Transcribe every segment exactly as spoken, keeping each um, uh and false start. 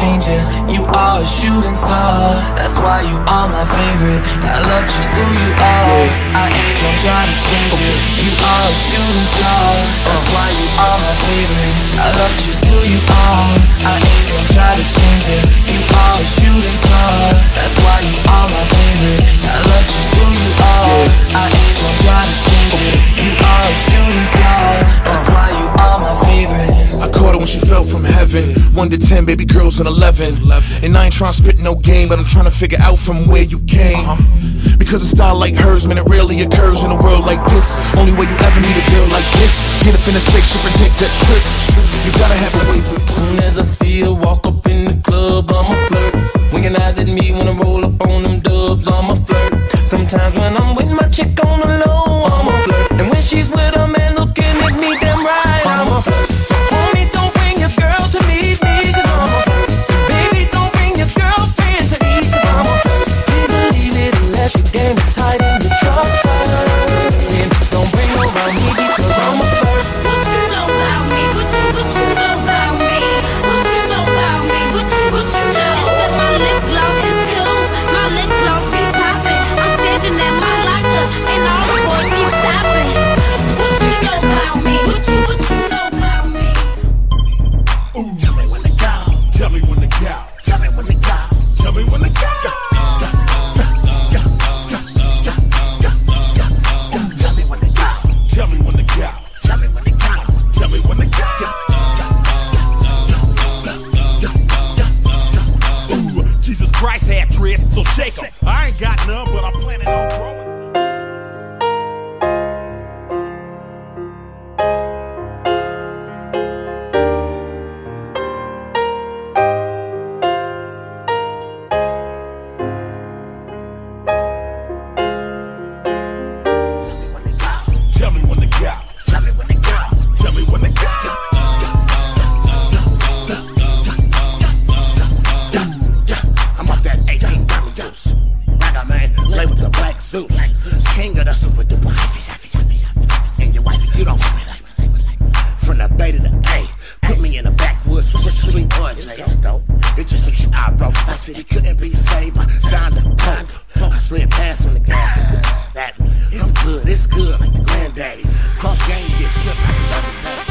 change it. You are a shooting star, that's why you are my favorite. I love just who you are, I ain't gon' try to change it. You are a shooting star, that's why you are my favorite. I love just who you are, I ain't gon' try to change it. You are a shooting star, that's why you are my favorite. I love just who you are, I ain't gon' try to change it. You are a shooting star, that's why you are my favorite. I caught her when she fell from heaven. One to ten, baby girl's an eleven. And I ain't tryna spit no game, but I'm trying to figure out from where you came. Because a style like hers, man, it rarely occurs in a world like this. Only way you ever meet a girl like this, get up in a spaceship and take that trip. You gotta have a way to. As soon as I see her walk up in the club, I'ma flirt. Winking eyes at me when I roll up on them dubs, I'ma flirt. Sometimes when I'm with my chick on the low, I'ma flirt. And when she's with a man looking at me damn right, I'ma flirt. Homie, don't bring your girl to meet me, cause I'ma flirt. Baby, don't bring your girlfriend to eat, cause I'ma flirt. Please believe it unless your game is tight and you trust her. And don't bring her around me because I'ma flirt. What you know about me? What you, what you know about me? What you know about me? What you, what you know? They said my lip gloss is cool, my lip gloss be poppin'. I'm standing at my locker and all the boys keep stopping. What you know about me? What you, what you know about me? Ooh. Tell me when to go. Tell me when to go. Tell me when to go. Tell me when to go. Tell me when to go. Tell me when to go. Tell me when to go. Tell me when to go. Ooh, Jesus Christ had dreads, so shake 'em. I ain't got none, but I'm planning on growing. Tell me when to go. Tell me when to go. Tell me when to go. I'm off that eighteen gummy juice. Ragga man, lay with the black suit. King of the super duper. And your wife, you don't want me like me. From the bay to the A, put me in the backwoods. Sweet, sweet boy, it's dope. It's just some shit I wrote. I said he couldn't be saved by Donda Punk. I slid past on the gas with the that. It's good, it's good, like the granddaddy. Cross game, you get flipped like a dozen days.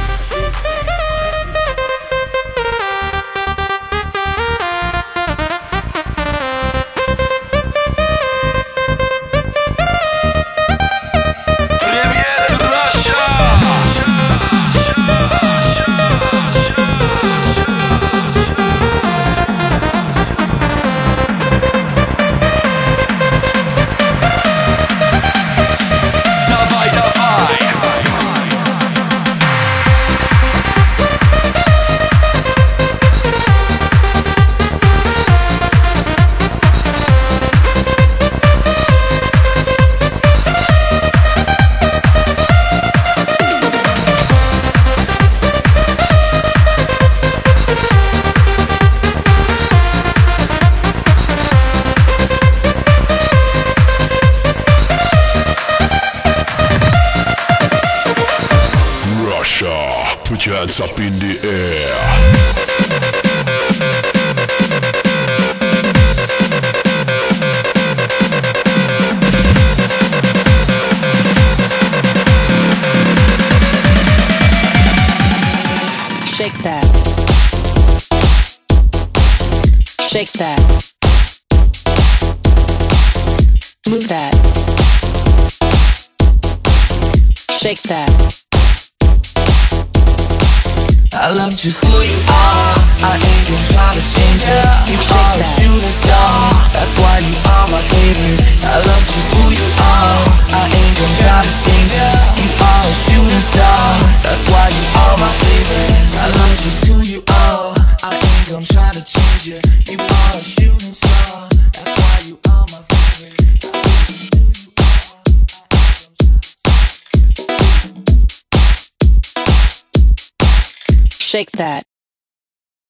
Put your hands up in the air. Shake that. Shake that. Move that. Shake that. I love just who you are, I ain't gon' try to change it. You are a shooting star, that's why you are my favorite. I love just who you are, I ain't gon' try to change it. You are a shooting star, that's why you are my favorite. I love just who you are, I ain't gon' try to change it. You are a shooting star, that's why you are my favorite. Shake that.